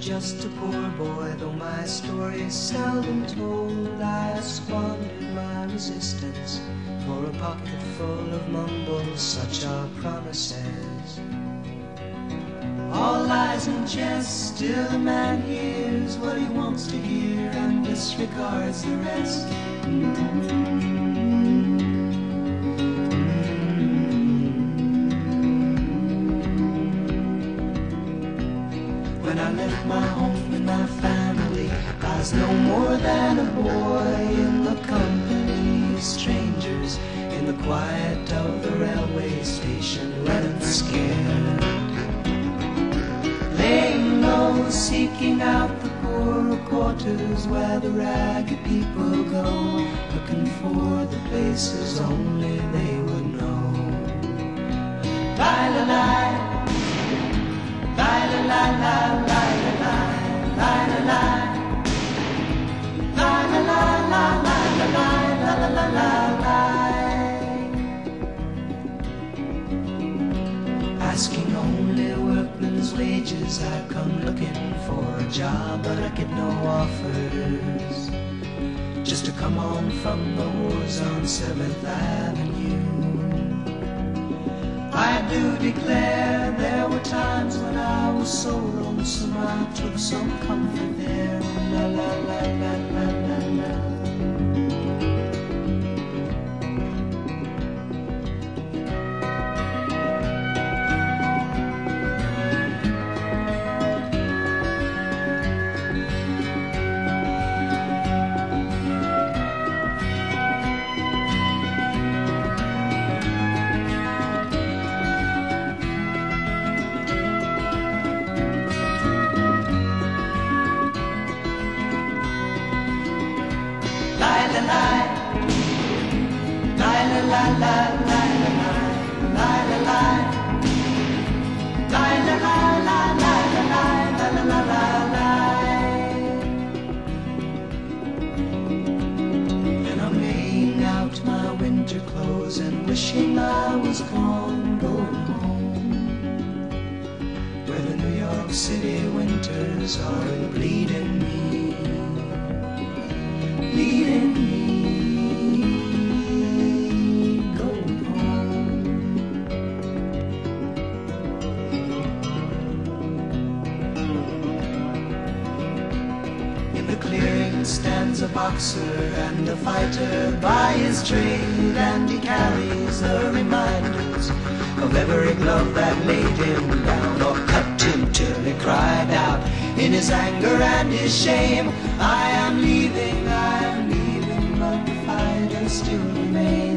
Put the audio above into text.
just a poor boy, though my story is seldom told. I squandered my resistance for a pocket full of mumbles, such are promises. All lies and jest, still a man hears what he wants to hear and disregards the rest. When I left my home and my family, I was no more than a boy in the company of strangers, in the quiet of the railway station, running scared, laying low, seeking out the poorer quarters where the ragged people go, looking for the places only they would know. Lie-la-lie, lie-la-lie, lie-la-lie, asking only workmen's wages, I've come looking for a job, but I get no offers. Just to come on from the wars on 7th Avenue. I do declare there were times when I was so lonesome I took some comfort there. La la la la la la la. And I'm laying out my winter clothes and wishing I was gone, going home, where the New York City winters are bleeding me, bleeding me. Stands a boxer and a fighter by his trade, and he carries the reminders of every glove that laid him down or cut him till he cried out in his anger and his shame, I am leaving, but the fighter still remains.